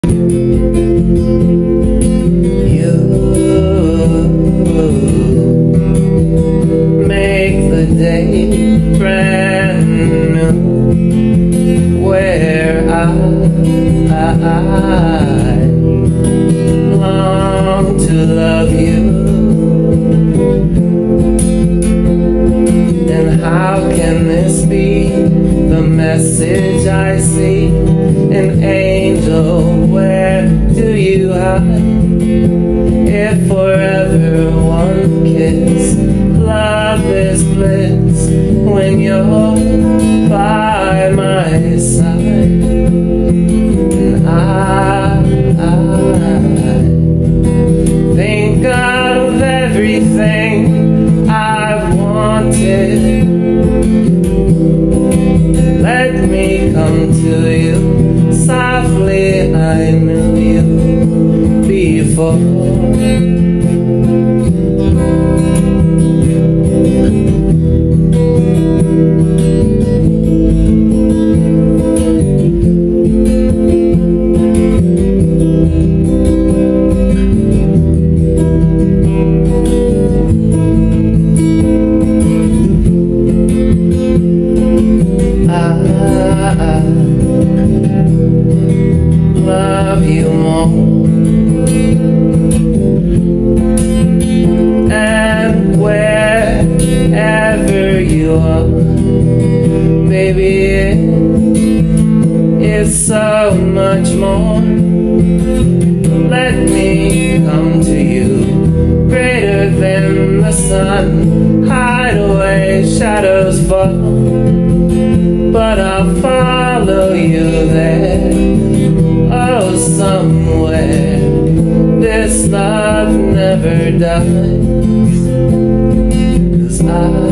You make the day brand new, where I long to love you. And how can this be the message I see? An angel, where do you hide? If forever one kiss, love is bliss when you're by my side. And I think of everything I've wanted. Let me come to you softly. I knew you before. Love you more, and wherever you are, baby, it's so much more. Let me come to you, greater than the sun. Hide away, shadows fall, but I'll follow you there. Oh, somewhere this love never dies, 'cause I